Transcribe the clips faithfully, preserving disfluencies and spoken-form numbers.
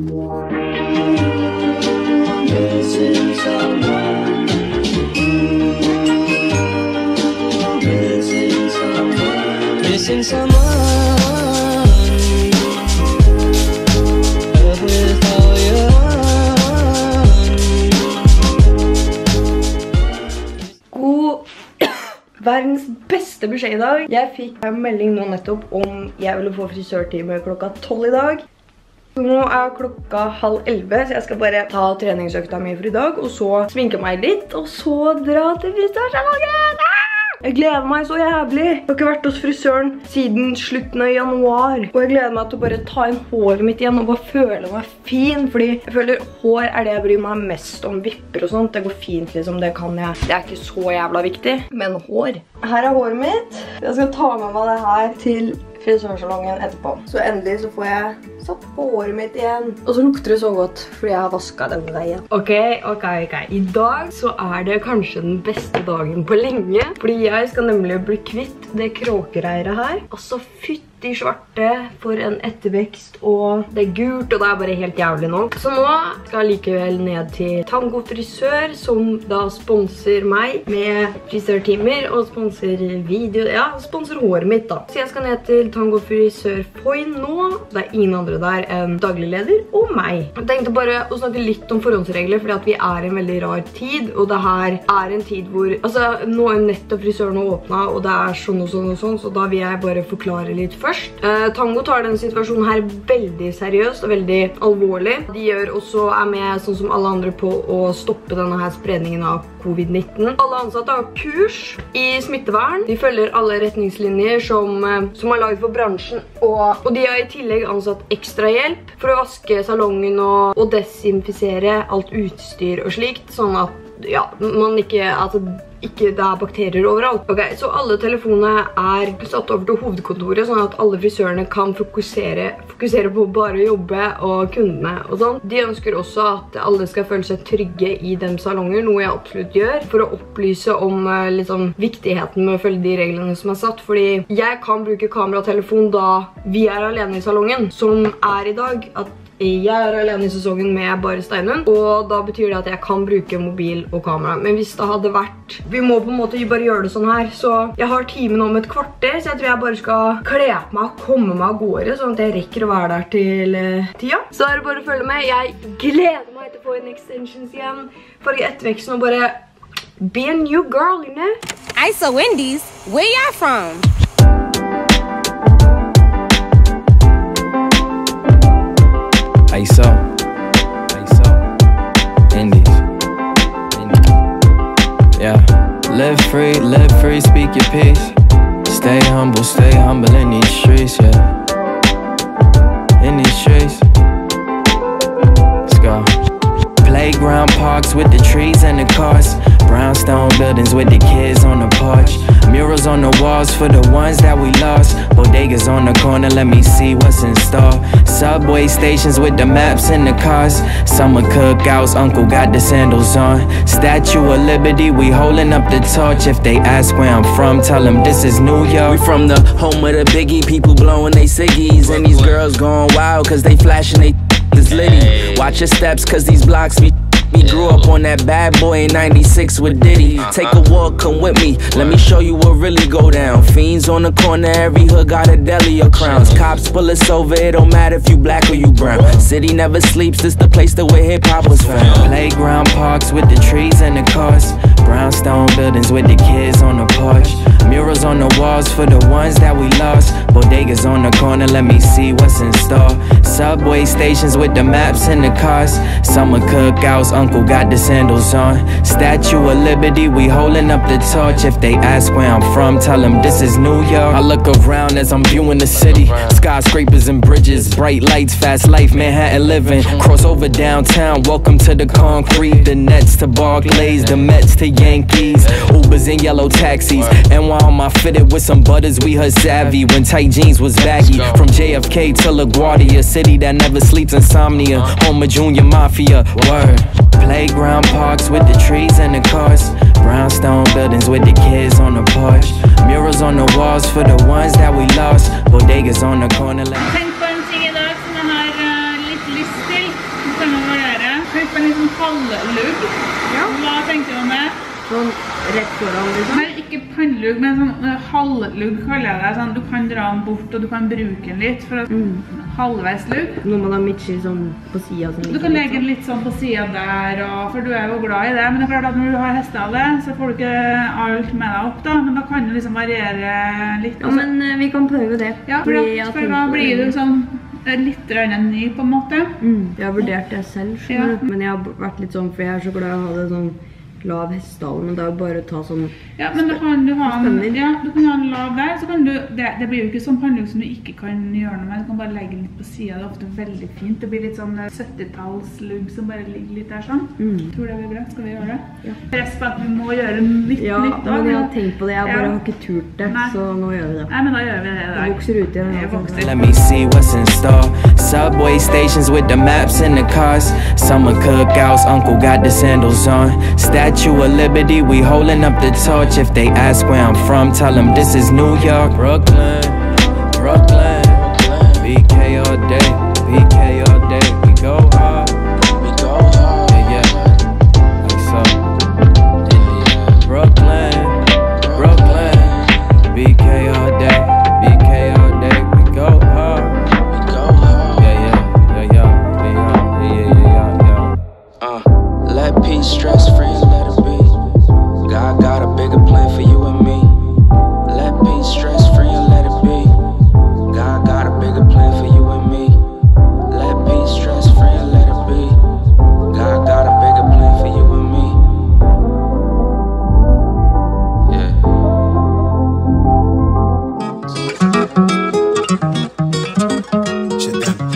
Missing someone. Missing someone. Missing someone. Verdens beste beskjed i dag. Jeg fikk en melding nå nettopp om jeg ville få frisørtime klokka tolv i dag. Nå er klokka halv elleve, så jeg skal bare ta treningsøkta mi for i dag, og så sminke meg litt, og så dra til frisørsalongen. Jeg gleder meg så jævlig. Jeg har ikke vært hos frisøren siden slutten av januar, og jeg gleder meg til å bare ta inn håret mitt igjen og bare føle meg fin, fordi jeg føler hår er det jeg bryr meg mest om. Vipper og sånt, det går fint liksom, det kan jeg. Det er ikke så jævla viktig, men hår. Her er håret mitt. Jeg skal ta med meg det her til frisørsalongen etterpå. Så endelig så får jeg satt på håret mitt igjen. Og så lukter det så godt, fordi jeg har vasket den veien. Ok, ok, ok. I dag så er det kanskje den beste dagen på lenge, fordi jeg skal nemlig bli kvitt det kråkereiret her. Altså fytt i svarte for en ettervekst, og det er gult, og det er bare helt jævlig nå. Så nå skal jeg likevel ned til Tango Frisør, som da sponser meg med frisørtimer, og sponser video, ja, sponser håret mitt da. Så jeg skal ned til Tango Frisør Foyn nå. Det er ingen andre der enn daglig leder og meg. Jeg tenkte bare å snakke litt om forhåndsregler, fordi at vi er i en veldig rar tid, og det her er en tid hvor, altså nå er nettopp frisøren åpnet, og det er sånn og sånn og sånn, så da vil jeg bare forklare litt først. Uh, Tango tar denne situasjonen her veldig seriøst og veldig alvorlig. De gjør også, er med sånn som alle andre på å stoppe denne her spredningen av covid nitten. Alle ansatte har kurs i smittevern. De følger alle retningslinjer som, uh, som er laget for bransjen. Og, og de har i tillegg ansatt ekstra hjelp for å vaske salongen og, og desinfisere alt utstyr og slikt, sånn at ja, man ikke, altså, ikke det er bakterier overalt. Ok, så alle telefonene er satt over til hovedkontoret, sånn at alle frisørene kan fokusere, fokusere på bare å jobbe og kundene og sånn. De ønsker også at alle skal føle seg trygge i dem salonger, noe jeg absolutt gjør, for å opplyse om liksom, viktigheten med å følge de reglene som er satt, fordi jeg kan bruke kamera og telefon da vi er alene i salongen, som er i dag at jeg er alene i sesongen med bare Steinund, og da betyr det at jeg kan bruke mobil og kamera. Men hvis det hadde vært, vi må på en måte bare gjøre det sånn her, så jeg har timen om et kvarter, så jeg tror jeg bare skal kle på meg og komme meg av gårde, sånn at jeg rekker å være der til uh, tida. Så er det bare å følge med. Jeg gleder meg til å få en extensions igjen, farge etterveksten og bare be a new girl, you know? Isa Wendy's, where y'all from? Isa, Isa, Indies, Indies. Yeah, live free, live free, speak your peace. Stay humble, stay humble in these streets, yeah. In these streets. Let's go. Playground parks with the trees and the cars. Brownstone buildings with the kids on the porch. Murals on the walls for the ones that we lost. Bodegas on the corner, let me see what's in store. Subway stations with the maps in the cars. Summer cookouts, uncle got the sandals on. Statue of Liberty, we holding up the torch. If they ask where I'm from, tell them this is New York. We from the home of the biggie, people blowing they ciggies. And these girls going wild cause they flashing they this litty. Watch your steps cause these blocks be. We grew up on that bad boy in ninety-six with Diddy. Take a walk, come with me, let me show you what really go down. Fiends on the corner, every hood got a deli or crowns. Cops pull us over, it don't matter if you black or you brown. City never sleeps, this the place that where hip-hop was found. Playground parks with the trees and the cars. Brownstone buildings with the kids on the porch. Murals on the walls for the ones that we lost. Bodegas on the corner, let me see what's in store. Subway stations with the maps in the cars. Summer cookouts, uncle got the sandals on. Statue of Liberty, we holding up the torch. If they ask where I'm from, tell them this is New York. I look around as I'm viewing the city. Skyscrapers and bridges, bright lights, fast life, Manhattan living. Cross over downtown, welcome to the concrete. The Nets to Barclays, the Mets to Yankees. Ubers and yellow taxis. And while I'm fitted with some butters, we heard savvy when tight jeans was baggy. From J F K to LaGuardia, city that never sleeps, insomnia. Home of Junior Mafia, word. Playground parks with the trees and the cars. Brownstone buildings with the kids on the porch. Murals on the walls for the ones that we lost. Bodegas on the corner. Tenk på en ting i dag som jeg har uh, litt lyst til. på en liksom halvlugg. Ja. Hva tenker du om det? Sånn rett foran, liksom? Nei, ikke pannlugg, men sånn halvlugg kaller jeg det. Sånn, du kan dra den bort, og du kan bruke den litt for å mm. halvveis lugg. Når man har midtskill sånn på siden. Sånn du kan legge den litt sånn på siden der, og, for du er jo glad i det. Men det er klart at når du har hestehale, så får du ikke alt med deg opp da. Men da kan du liksom variere litt. Ja, men uh, vi kan prøve det. Ja, for, da, for da blir du sånn litt røyne ny på en måte. Mm. Jeg har vurdert det selv, ja. Men jeg har vært litt sånn, for jeg er så glad i å ha det sånn lav hestehale, men det er jo bare å ta sånn... Ja, men da kan du ha en, ja, du kan ha en lav der, så kan du... Det, det blir jo ikke sånn pannlugg som du ikke kan gjøre noe med, du kan bare legge den litt på siden, det er ofte veldig fint. Det blir litt sånn syttitalslugg som bare ligger litt der sånn. Mm. Tror det blir bra, skal vi gjøre det? Ja. Press på at vi må gjøre litt ja, nytt da. Ja, men jeg har tenkt på det, jeg bare ja. har ikke turt det, Nei. Så nå gjør vi det. Nei, men da gjør vi det i dag. Det vokser ut igjen. Det vokser. Let me see what's in store. Subway stations with the maps and the cars. Summer cookouts, uncle got the sandals on. Statue of Liberty, we holding up the torch. If they ask where I'm from, tell them this is New York. Brooklyn, Brooklyn, B K all day, B K all day. We go hard, we go hard. Yeah, yeah, like so. Brooklyn, Brooklyn, B K all day, B K all day. We go hard, we go hard. Yeah, yeah, yeah, yeah, yeah, yeah, yeah, yeah. Uh, let peace, stress free, let it be. God got a bigger plan for you and me. Let peace, stress free, and let it be. God got a bigger plan for you and me. Let peace, stress free, and let it be. God got a bigger plan for you and me. Yeah. Shit done.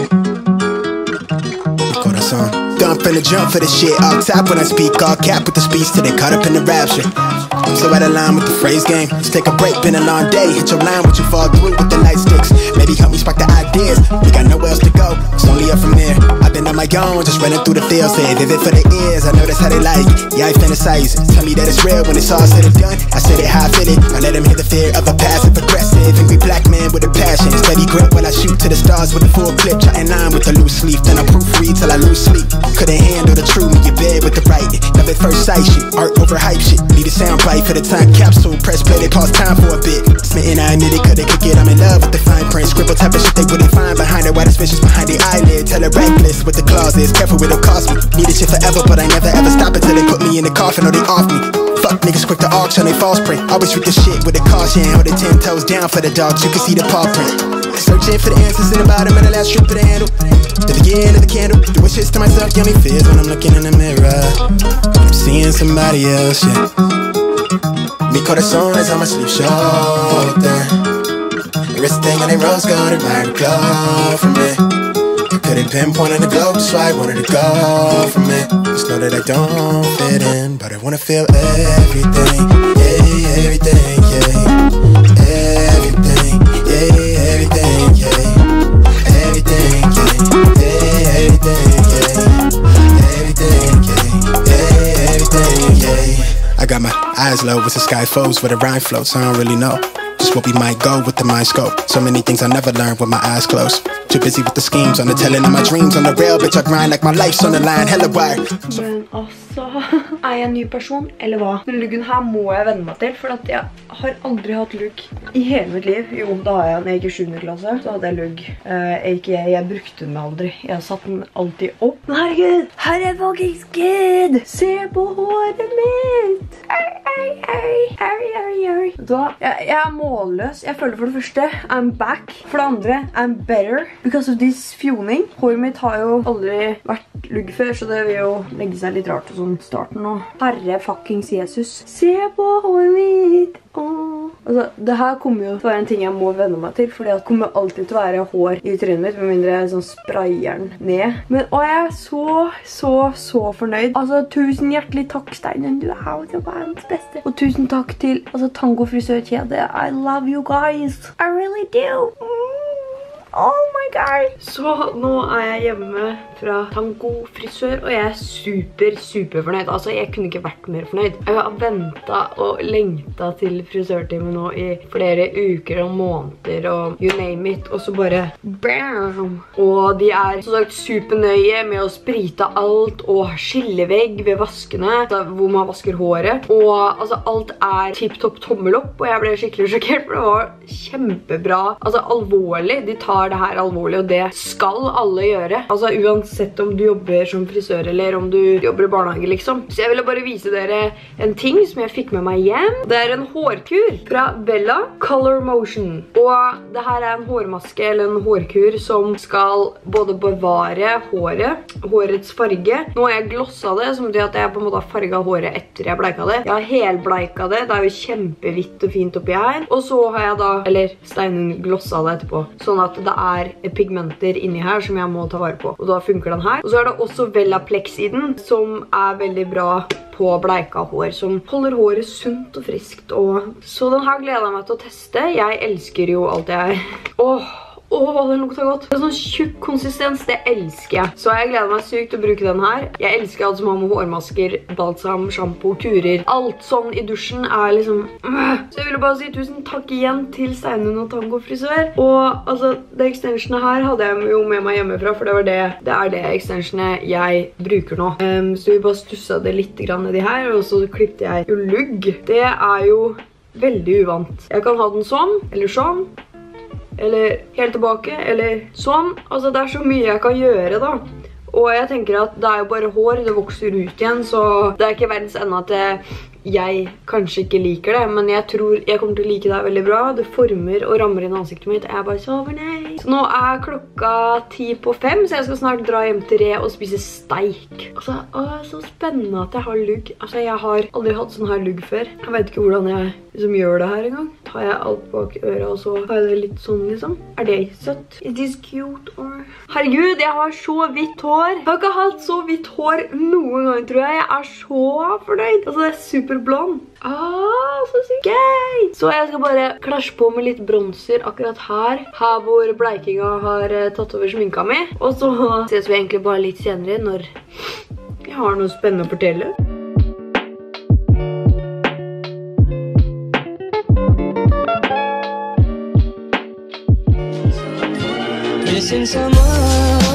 Corazon. I'm finna jump for the shit all top when I speak, all cap with the speech till they caught up in the rapture. I'm so out of line with the phrase game. Let's take a break, been a long day. Hit your line, what you fall through with the light sticks. Maybe help me spark the ideas. We got nowhere else to go, it's only up from there. I've been on my own, just running through the field. Say vivid for the ears, I know that's how they like it. Yeah, I fantasize it. Tell me that it's real when it's all said and done. I said it how I feel it. I let them hear the fear of a passive aggressive angry black man with a passion. Steady grip when I shoot to the stars with a full clip. Trying line with a loose leaf, then I proofread till I lose sleep. Couldn't handle the truth in your bed with the writing. Love at first sight shit, art over hype shit. Need a sound bite for the time capsule. Press play, they pause time for a bit. Smitten, I admit it, could they kick it? I'm in love with the fine print. Scribble type of shit they wouldn't find behind it. Why the suspicious behind the eyelid? Tell a reckless with the clauses. Careful with it cost me. Need this shit forever, but I never ever stop until they put me in the coffin or they off me. Fuck niggas quick to auction, they false print. Always treat the shit with a caution. Hold it ten toes down for the dogs, you can see the paw print. Searching for the answers in the bottom of the last strip of the handle. The beginning of the candle. Do wishes to myself, give me fears when I'm looking in the mirror. I'm seeing somebody else, yeah. Mi corazón is on my sleeve shoulder. The wrist thing on the rose gold, admire the glow from me. I couldn't pinpoint on the globe, that's why I wanted to go from it. Just know that I don't fit in, but I wanna feel everything, yeah, everything, yeah. Everything, yeah, everything, yeah. Everything, yeah, yeah, everything, yeah. Everything, yeah, yeah, everything, yeah. I got my eyes low with the sky flows where the rhyme floats, I don't really know just what we might go with the mind scope. So many things I never learned with my eyes closed. Too busy with the schemes, on the telling of my dreams. On the rail, bitch, I grind like my life's on the line, hella wire. Men altså, er jeg en ny person, eller hva? Den luggen her må jeg vende meg til, for at jeg har aldri hatt lugg i hele mitt liv. Jo, da har jeg, når jeg gikk i sjuende klasse, så hadde jeg lugg. Uh, ikke jeg, jeg brukte den aldri. Jeg satt den alltid opp. Men herregud, her er fucking skid! Se på håret mitt! Ei, ei, ei, ei, ei, ei. Da, jeg, jeg er målløs. Jeg føler for det første, I'm back. For det andre, I'm better. Because of this fjoning. Håret mitt har jo aldri vært lugg før, så det vil jo legge seg litt rart og sånn starten nå. Herre fuckings Jesus. Se på håret mitt! Åh. Altså, det her kommer jo til å være en ting jeg må venne meg til, fordi det kommer alltid til å være hår i trynet mitt, med mindre jeg sånn sprayer den ned. Men, og jeg er så, så, så fornøyd. Altså, tusen hjertelig takk, Steinen. Du er jo verdens beste. Og tusen takk til altså, Tango frisørkjede. I love you guys. I really do. Mm. Oh my god! Så nå er jeg hjemme fra Tango frisør, og jeg er super, super fornøyd. Altså, jeg kunne ikke vært mer fornøyd. Jeg har ventet og lengtet til frisørtimen nå i flere uker og måneder, og you name it, og så bare bam! Og de er så sagt supernøye med å sprite alt, og skillevegg ved vaskene, hvor man vasker håret. Og altså, alt er tipp-topp tommel opp, og jeg ble skikkelig sjokkert, for det var kjempebra. Altså, alvorlig. De tar det her alvorlig, og det skal alle gjøre. Altså, uansett om du jobber som frisør, eller om du jobber i barnehage, liksom. Så jeg ville bare vise dere en ting som jeg fikk med meg hjem. Det er en hårkur fra Bella, Color Motion. Og det her er en hårmaske, eller en hårkur, som skal både bevare håret, hårets farge. Nå har jeg glosset det, som betyr at jeg på en måte har farget håret etter jeg bleika det. Jeg har helbleika det, det er jo kjempevitt og fint oppi her. Og så har jeg da, eller Steinunn glosset det etterpå, sånn at det er pigmenter inni her som jeg må ta vare på. Og da funker den her. Og så er det også Velaplex i den, som er veldig bra på bleika hår, som holder håret sunt og friskt. Og så den her gleder jeg meg til å teste. Jeg elsker jo alt jeg... Åh! Åh, den lukter godt. Det er sånn tjukk konsistens, det elsker jeg. Så jeg gleder meg sykt til å bruke den her. Jeg elsker alt som har med hårmasker, balsam, shampoo, kurer. Alt sånn i dusjen er liksom... Så jeg ville bare si tusen takk igjen til Steinunn og Tango frisør. Og altså, det extensionet her hadde jeg jo med meg hjemmefra, for det var det, det er det extensionet jeg bruker nå. Um, så vi bare stusset det litt grann nedi her, og så klippte jeg jo lugg. Det er jo veldig uvant. Jeg kan ha den sånn, eller sånn, eller helt tilbake, eller sånn. Altså, det er så mye jeg kan gjøre da. Og jeg tenker at det er jo bare hår, det vokser ut igjen, så det er ikke verdens ende at jeg, jeg kanskje ikke liker det, men jeg tror jeg kommer til å like det veldig bra. Det former og rammer inn ansiktet mitt. Jeg er bare så fornøyd. Så nå er klokka ti på fem, så jeg skal snart dra hjem til Re og spise steik. Altså, å, så spennende at jeg har lugg. Altså, jeg har aldri hatt sånn her lugg før. Jeg vet ikke hvordan jeg liksom gjør det her en gang. Tar jeg alt bak øret, og så har jeg det litt sånn, liksom. Er det søtt? Is this cute, or... Herregud, jeg har så hvitt hår. Jeg har ikke hatt så hvitt hår noen gang, tror jeg. Jeg er så fornøyd. Altså, det er superblond. Ah, så sykt gøy. Så jeg skal bare klasje på med litt bronser akkurat her. Her hvor bleikinga har tatt over sminka mi. Og så ses vi egentlig bare litt senere når jeg har noe spennende å fortelle. Missing someone.